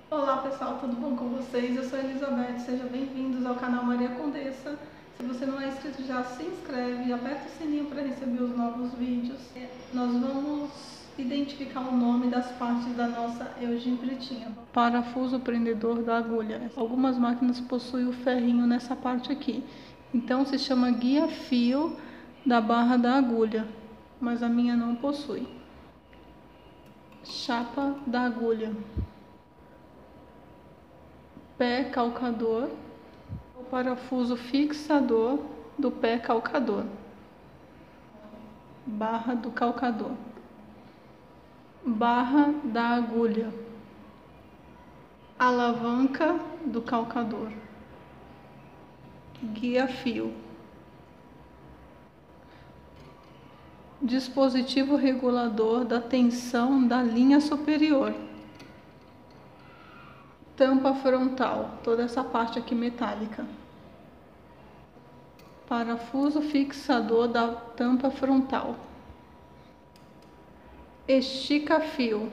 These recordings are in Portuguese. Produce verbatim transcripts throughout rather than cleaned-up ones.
Olá pessoal, tudo bom com vocês? Eu sou Elizabeth, sejam bem-vindos ao canal Maria Condessa. Se você não é inscrito já se inscreve e aperta o sininho para receber os novos vídeos. Nós vamos identificar o nome das partes da nossa algembritinha. Parafuso prendedor da agulha. Algumas máquinas possuem o ferrinho nessa parte aqui, então se chama guia fio da barra da agulha, mas a minha não possui. Chapa da agulha. Pé calcador, o parafuso fixador do pé calcador, barra do calcador, barra da agulha, alavanca do calcador, guia fio, dispositivo regulador da tensão da linha superior, tampa frontal, toda essa parte aqui metálica, parafuso fixador da tampa frontal, estica fio.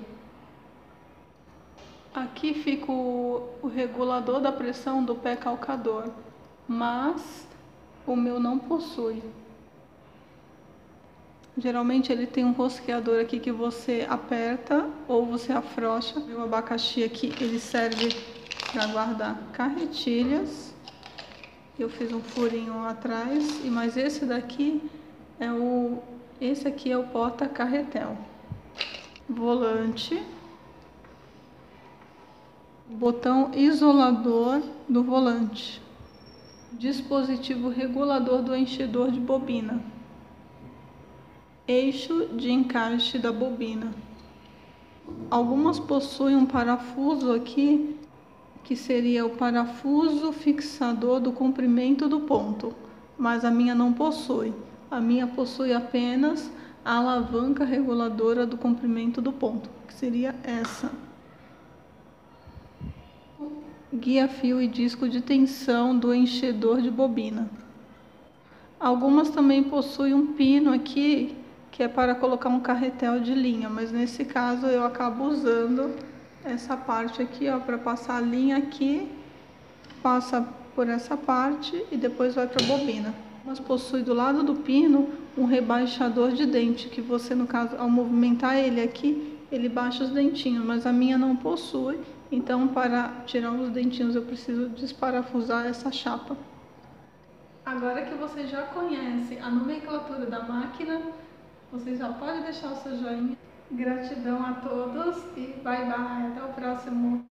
Aqui fica o, o regulador da pressão do pé calcador, mas o meu não possui. Geralmente ele tem um rosqueador aqui que você aperta ou você afrouxa. O abacaxi aqui, ele serve para guardar carretilhas. Eu fiz um furinho atrás, e mas esse daqui é o esse aqui é o porta-carretel. Volante. Botão isolador do volante. Dispositivo regulador do enchedor de bobina. Eixo de encaixe da bobina. Algumas possuem um parafuso aqui, que seria o parafuso fixador do comprimento do ponto, mas a minha não possui. A minha possui apenas a alavanca reguladora do comprimento do ponto, que seria essa. Guia fio e disco de tensão do enchedor de bobina. Algumas também possuem um pino aqui, que é para colocar um carretel de linha, mas nesse caso eu acabo usando essa parte aqui, ó, para passar a linha aqui, passa por essa parte e depois vai para a bobina. Mas possui do lado do pino um rebaixador de dente, que você, no caso, ao movimentar ele aqui, ele baixa os dentinhos, mas a minha não possui, então para tirar os dentinhos eu preciso desparafusar essa chapa. Agora que você já conhece a nomenclatura da máquina, você já pode deixar o seu joinha. Gratidão a todos e bye bye, até o próximo.